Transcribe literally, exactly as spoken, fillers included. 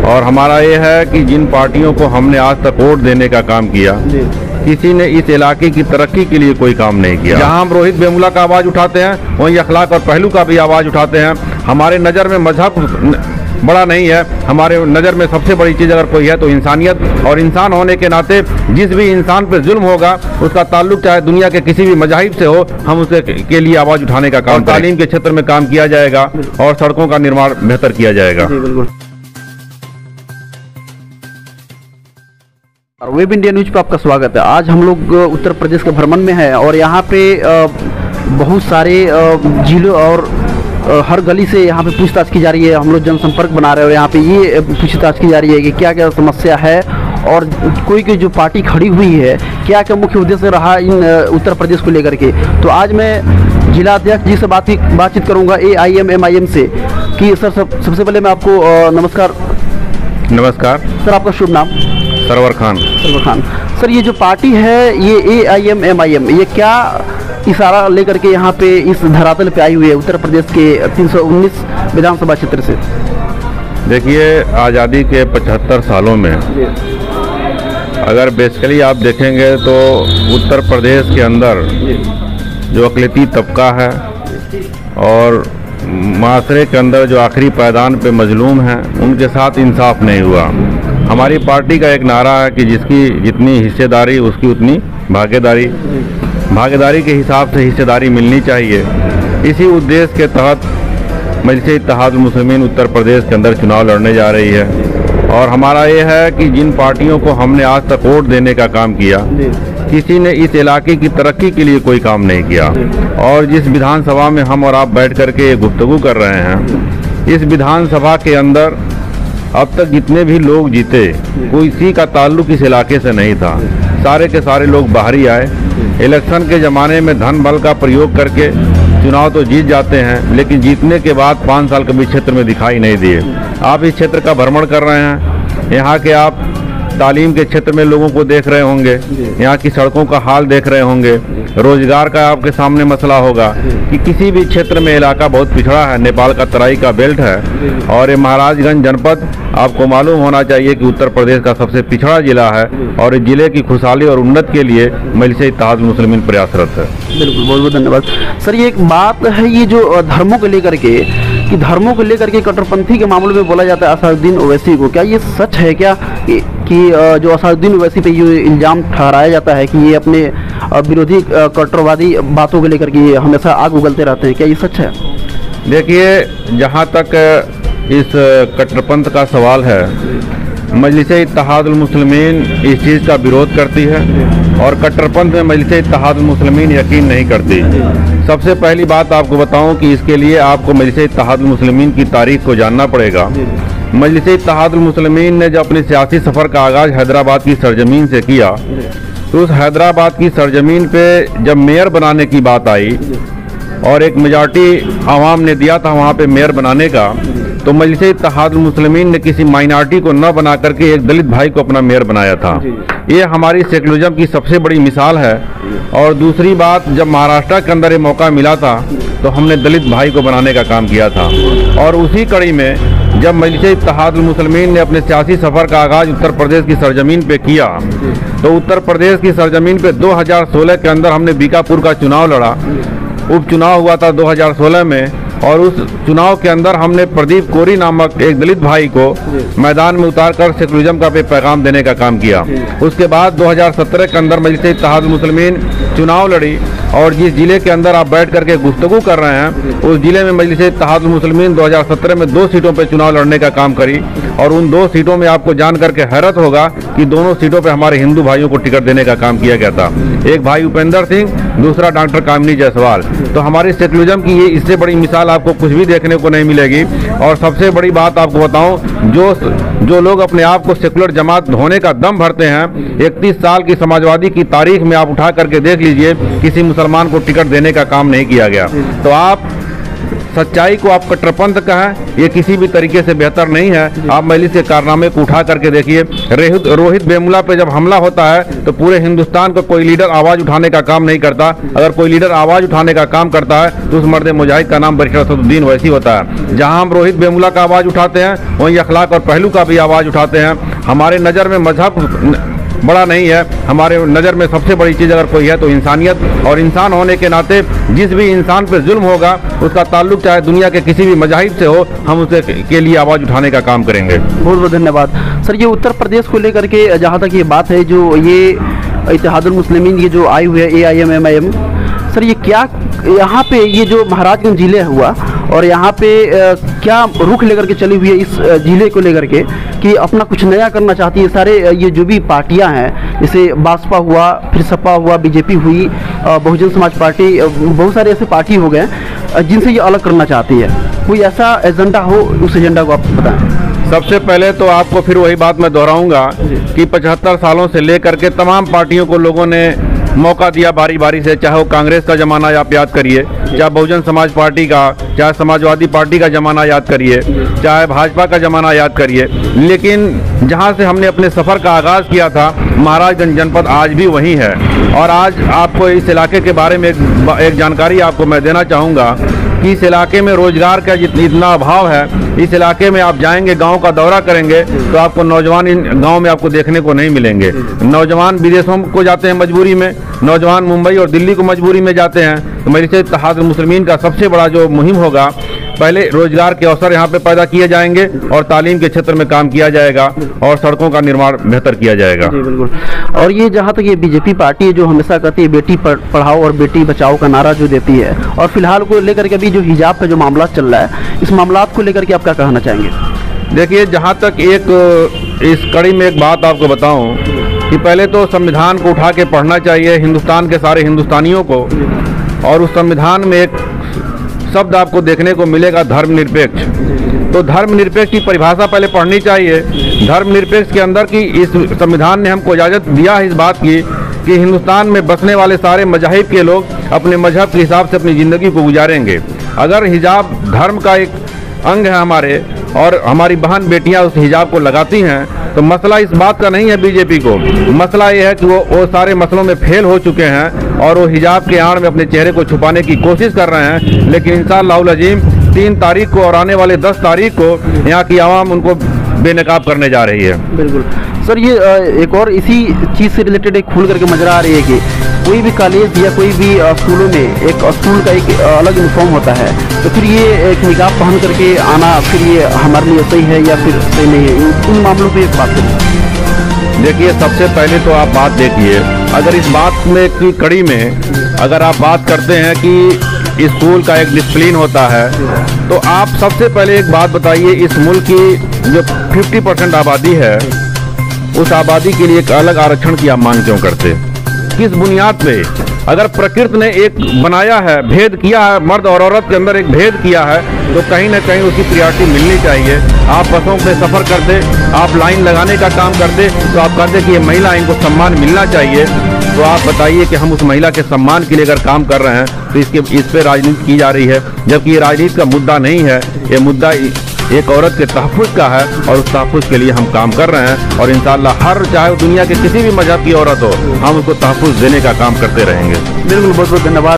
और हमारा ये है कि जिन पार्टियों को हमने आज तक वोट देने का काम किया, किसी ने इस इलाके की तरक्की के लिए कोई काम नहीं किया। जहां हम रोहित वेमुला का आवाज़ उठाते हैं, वहीं अखलाक और पहलू का भी आवाज़ उठाते हैं। हमारे नज़र में मजहब बड़ा नहीं है, हमारे नज़र में सबसे बड़ी चीज़ अगर कोई है तो इंसानियत, और इंसान होने के नाते जिस भी इंसान पर जुल्म होगा उसका ताल्लुक चाहे दुनिया के किसी भी मज़ाहिब से हो, हम उसके के लिए आवाज़ उठाने का काम, तालीम के क्षेत्र में काम किया जाएगा और सड़कों का निर्माण बेहतर किया जाएगा। वेब इंडिया न्यूज पे आपका स्वागत है। आज हम लोग उत्तर प्रदेश के भ्रमण में हैं और यहाँ पे बहुत सारे जिलों और हर गली से यहाँ पे पूछताछ की जा रही है। हम लोग जनसंपर्क बना रहे हैं और यहाँ पे ये पूछताछ की जा रही है कि क्या क्या समस्या है और कोई कोई जो पार्टी खड़ी हुई है क्या क्या मुख्य उद्देश्य रहा इन उत्तर प्रदेश को लेकर के। तो आज मैं जिला अध्यक्ष जी से बात बातचीत करूँगा A I M M I M से कि सर सब, सबसे पहले मैं आपको नमस्कार। नमस्कार सर, आपका शुभ नाम? सरवर खान। सरवर खान सर, ये जो पार्टी है ये A I M M I M, ये क्या इशारा लेकर के यहाँ पे इस धरातल पे आई हुई है उत्तर प्रदेश के तीन सौ उन्नीस विधानसभा क्षेत्र से? देखिए, आज़ादी के पचहत्तर सालों में अगर बेसिकली आप देखेंगे तो उत्तर प्रदेश के अंदर जो अक़लियती तबका है और माशरे के अंदर जो आखिरी पायदान पे मजलूम हैं उनके साथ इंसाफ नहीं हुआ। हमारी पार्टी का एक नारा है कि जिसकी जितनी हिस्सेदारी उसकी उतनी भागीदारी, भागीदारी के हिसाब से हिस्सेदारी मिलनी चाहिए। इसी उद्देश्य के तहत मजलिस इत्तेहादुल मुस्लिमीन उत्तर प्रदेश के अंदर चुनाव लड़ने जा रही है और हमारा ये है कि जिन पार्टियों को हमने आज तक वोट देने का काम किया, किसी ने इस इलाके की तरक्की के लिए कोई काम नहीं किया। और जिस विधानसभा में हम और आप बैठ करके गुफ्तगू कर रहे हैं, इस विधानसभा के अंदर अब तक जितने भी लोग जीते कोई किसी का ताल्लुक इस इलाके से नहीं था। सारे के सारे लोग बाहरी आए। इलेक्शन के ज़माने में धन बल का प्रयोग करके चुनाव तो जीत जाते हैं, लेकिन जीतने के बाद पाँच साल कभी क्षेत्र में दिखाई नहीं दिए। आप इस क्षेत्र का भ्रमण कर रहे हैं, यहाँ के आप तालीम के क्षेत्र में लोगों को देख रहे होंगे, यहाँ की सड़कों का हाल देख रहे होंगे, रोजगार का आपके सामने मसला होगा कि किसी भी क्षेत्र में इलाका बहुत पिछड़ा है। नेपाल का तराई का बेल्ट है और ये महाराजगंज जनपद आपको मालूम होना चाहिए कि उत्तर प्रदेश का सबसे पिछड़ा जिला है और इस जिले की खुशहाली और उन्नति के लिए मजलिस इत्तेहादुल मुस्लिमीन प्रयासरत है। बिल्कुल, बहुत बहुत धन्यवाद सर। ये एक बात है, ये जो धर्मों को लेकर के कि धर्मों को लेकर के कट्टरपंथी के मामले में बोला जाता है असदुद्दीन ओवैसी को, क्या ये सच है क्या कि, कि जो असदुद्दीन ओवैसी पे ये इल्ज़ाम ठहराया जाता है कि ये अपने विरोधी कट्टरवादी बातों को लेकर के हमेशा आग उगलते रहते हैं, क्या ये सच है? देखिए, जहाँ तक इस कट्टरपंथ का सवाल है, मजलिस इत्तेहादुल मुस्लिमीन इस चीज़ का विरोध करती है और कट्टरपंथ में मजलिस इत्तेहादुल मुस्लिमीन यकीन नहीं करती। सबसे पहली बात आपको बताऊं कि इसके लिए आपको मजलिस इत्तेहादुल मुस्लिमीन की तारीख को जानना पड़ेगा। मजलिस इत्तेहादुल मुस्लिमीन ने जब अपने सियासी सफ़र का आगाज़ हैदराबाद की सरजमीन से किया तो उस हैदराबाद की सरजमीन पे जब मेयर बनाने की बात आई और एक मेजॉरिटी आवाम ने दिया था वहाँ पे मेयर बनाने का, तो मजलिस इत्तेहादुल मुस्लिमीन ने किसी माइनॉरिटी को न बना करके एक दलित भाई को अपना मेयर बनाया था। ये हमारी सेकुलरिज्म की सबसे बड़ी मिसाल है। और दूसरी बात, जब महाराष्ट्र के अंदर ये मौका मिला था तो हमने दलित भाई को बनाने का काम किया था। और उसी कड़ी में जब मजलिस इत्तेहादुल मुस्लिमीन ने अपने सियासी सफ़र का आगाज़ उत्तर प्रदेश की सरजमीन पे किया तो उत्तर प्रदेश की सरजमीन पे दो हज़ार सोलह के अंदर हमने बीकापुर का चुनाव लड़ा। उपचुनाव हुआ था दो हज़ार सोलह में और उस चुनाव के अंदर हमने प्रदीप कोरी नामक एक दलित भाई को मैदान में उतारकर सेकुलरिज्म का पैगाम देने का काम किया। उसके बाद दो हज़ार सत्रह के अंदर मजलिस इत्तेहादुल मुस्लिमीन चुनाव लड़ी और जिस जिले के अंदर आप बैठ करके गुफ्तगू कर रहे हैं उस जिले में मजलिस इत्तेहादुल मुस्लिमीन दो हज़ार सत्रह में दो सीटों पर चुनाव लड़ने का काम करी और उन दो सीटों में आपको जान करके हैरत होगा कि दोनों सीटों पर हमारे हिंदू भाइयों को टिकट देने का काम किया गया था। एक भाई उपेंद्र सिंह, दूसरा डॉक्टर कामिनी जायसवाल। तो हमारी सेकुलरिज्म की ये इससे बड़ी मिसाल आपको कुछ भी देखने को नहीं मिलेगी। और सबसे बड़ी बात आपको बताऊं, जो जो लोग अपने आप को सेकुलर जमात होने का दम भरते हैं, इकतीस साल की समाजवादी की तारीख में आप उठा करके देख लीजिए किसी मुसलमान को टिकट देने का काम नहीं किया गया। तो आप सच्चाई को आप कट्टरपंथ कहें, ये किसी भी तरीके से बेहतर नहीं है। आप मजलिस के कारनामे को उठा करके देखिए। रोहित रोहित वेमुला पे जब हमला होता है तो पूरे हिंदुस्तान का कोई लीडर आवाज़ उठाने का काम नहीं करता। अगर कोई लीडर आवाज़ उठाने का काम करता है तो उस मर्द मुजाहिद का नाम बैरिस्टर असदुद्दीन ओवैसी होता है। जहाँ हम रोहित वेमुला का आवाज़ उठाते हैं वहीं अखलाक और पहलू का भी आवाज़ उठाते हैं। हमारे नज़र में मजहब बड़ा नहीं है, हमारे नज़र में सबसे बड़ी चीज़ अगर कोई है तो इंसानियत, और इंसान होने के नाते जिस भी इंसान पे जुल्म होगा उसका ताल्लुक चाहे दुनिया के किसी भी मज़ाहिब से हो, हम उसे के लिए आवाज़ उठाने का काम करेंगे। बहुत बहुत धन्यवाद सर। ये उत्तर प्रदेश को लेकर के जहाँ तक ये बात है, जो ये इत्तेहादुल मुस्लिमीन ये जो आई हुई है A I M M I M, sir ये क्या यहाँ पे ये जो महाराजगंज जिले हुआ और यहाँ पे आ, क्या रुख लेकर के चली हुई है इस जिले को लेकर के कि अपना कुछ नया करना चाहती है? सारे ये जो भी पार्टियां हैं, जैसे बासपा हुआ, फिर सपा हुआ, बीजेपी हुई, बहुजन समाज पार्टी, बहुत सारे ऐसे पार्टी हो गए जिनसे ये अलग करना चाहती है। कोई ऐसा एजेंडा हो, उस एजेंडा को आप बताएं। सबसे पहले तो आपको फिर वही बात मैं दोहराऊंगा कि पचहत्तर सालों से लेकर के तमाम पार्टियों को लोगों ने मौका दिया बारी बारी से, चाहे वो कांग्रेस का ज़माना आप याद करिए, चाहे बहुजन समाज पार्टी का, चाहे समाजवादी पार्टी का ज़माना याद करिए, चाहे भाजपा का ज़माना याद करिए। लेकिन जहां से हमने अपने सफ़र का आगाज़ किया था, महाराजगंज जनपद आज भी वही है। और आज आपको इस इलाके के बारे में एक, एक जानकारी आपको मैं देना चाहूँगा कि इस इलाके में रोज़गार का इतना अभाव है। इस इलाके में आप जाएंगे, गांव का दौरा करेंगे तो आपको नौजवान इन गांव में आपको देखने को नहीं मिलेंगे। नौजवान विदेशों को जाते हैं मजबूरी में, नौजवान मुंबई और दिल्ली को मजबूरी में जाते हैं। तो मजलिस इत्तेहादुल मुस्लिमीन का सबसे बड़ा जो मुहिम होगा, पहले रोजगार के अवसर यहाँ पे पैदा किए जाएंगे और तालीम के क्षेत्र में काम किया जाएगा और सड़कों का निर्माण बेहतर किया जाएगा। जी बिल्कुल। और ये जहाँ तक ये बीजेपी पार्टी है जो हमेशा कहती है बेटी पढ़ाओ और बेटी बचाओ का नारा जो देती है, और फिलहाल को लेकर के अभी जो हिजाब का जो मामला चल रहा है, इस मामला को लेकर के आप क्या कहना चाहेंगे? देखिए, जहाँ तक एक इस कड़ी में एक बात आपको बताऊँ कि पहले तो संविधान को उठा के पढ़ना चाहिए हिंदुस्तान के सारे हिंदुस्तानियों को, और उस संविधान में एक शब्द आपको देखने को मिलेगा धर्मनिरपेक्ष। तो धर्मनिरपेक्ष की परिभाषा पहले पढ़नी चाहिए। धर्मनिरपेक्ष के अंदर की इस संविधान ने हमको इजाज़त दिया है इस बात की कि हिंदुस्तान में बसने वाले सारे मज़ाहिब के लोग अपने मजहब के हिसाब से अपनी ज़िंदगी को गुजारेंगे। अगर हिजाब धर्म का एक अंग है हमारे, और हमारी बहन बेटियां उस हिजाब को लगाती हैं, तो मसला इस बात का नहीं है बीजेपी को। मसला ये है कि वो वो सारे मसलों में फेल हो चुके हैं और वो हिजाब के आड़ में अपने चेहरे को छुपाने की कोशिश कर रहे हैं। लेकिन इंशाअल्लाह अज़ीम तीन तारीख को और आने वाले दस तारीख को यहाँ की आवाम उनको बेनकाब करने जा रही है। बिल्कुल सर। ये एक और इसी चीज़ से रिलेटेड एक खुल करके मजरा आ रही है कि कोई भी कॉलेज या कोई भी स्कूलों में एक स्कूल का एक अलग यूनिफॉर्म होता है, तो फिर ये एक निकाब पहन करके आना फिर ये हमारे लिए सही है या फिर सही नहीं है? इन मामलों पे एक बात करें। देखिए, सबसे पहले तो आप बात देखिए, अगर इस बात में की कड़ी में अगर आप बात करते हैं कि स्कूल का एक डिसिप्लिन होता है, तो आप सबसे पहले एक बात बताइए, इस मुल्क की जो पचास परसेंट आबादी है, उस आबादी के लिए एक अलग आरक्षण की आप मांग क्यों करते? किस बुनियाद पे? अगर प्रकृति ने एक बनाया है, भेद किया है, मर्द और औरत के अंदर एक भेद किया है, तो कहीं ना कहीं उसकी प्रायोरिटी मिलनी चाहिए। आप बसों पे सफ़र करते, आप लाइन लगाने का काम करते, तो आप कहते कि ये महिला, इनको सम्मान मिलना चाहिए। तो आप बताइए कि हम उस महिला के सम्मान के लिए अगर काम कर रहे हैं तो इसके इस पर राजनीति की जा रही है, जबकि ये राजनीति का मुद्दा नहीं है। ये मुद्दा एक औरत के तहफ़्फ़ुज़ का है और उस तहफ़्फ़ुज़ के लिए हम काम कर रहे हैं। और इंशाअल्लाह हर, चाहे दुनिया के किसी भी मजहब की औरत हो, हम उसको तहफ़्फ़ुज़ देने का काम करते रहेंगे। बिल्कुल, बहुत बहुत धन्यवाद।